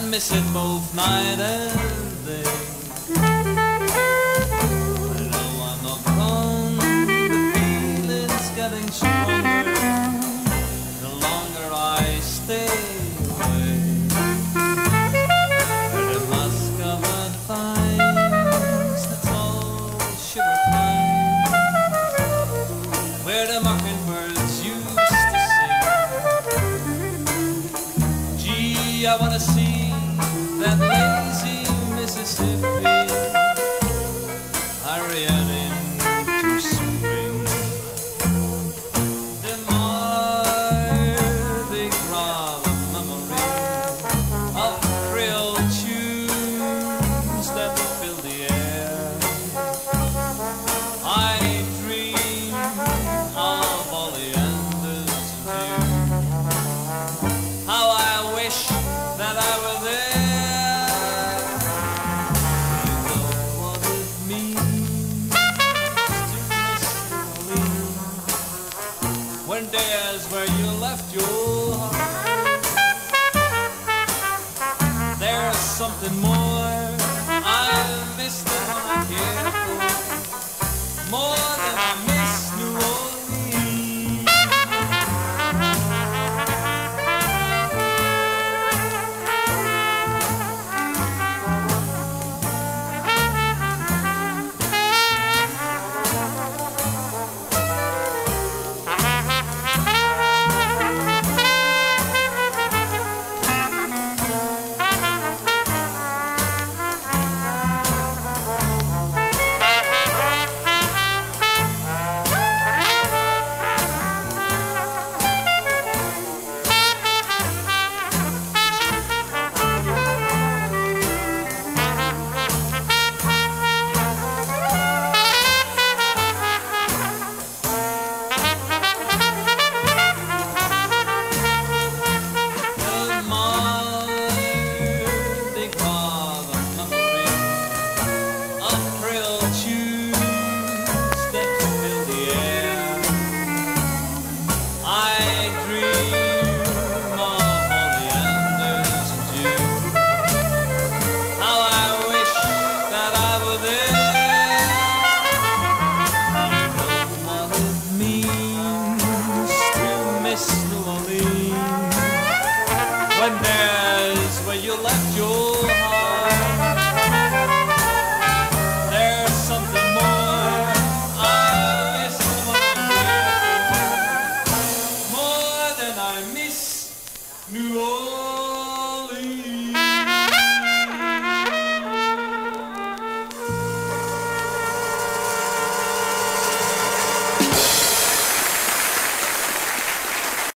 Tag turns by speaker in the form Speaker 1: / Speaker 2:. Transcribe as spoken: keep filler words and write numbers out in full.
Speaker 1: miss it both night and day. I know I'm not gone, the feeling's getting stronger the longer I stay away. Where the musk-covered pines, the tall sugar pines, where the mockingbirds used to sing. Gee, I wanna see that lazy Mississippi hurrying into spring. The Mardi Gras memory of Creole tunes that fill the air. I dream of oleanders dear. How I wish that I were there. When days where you left your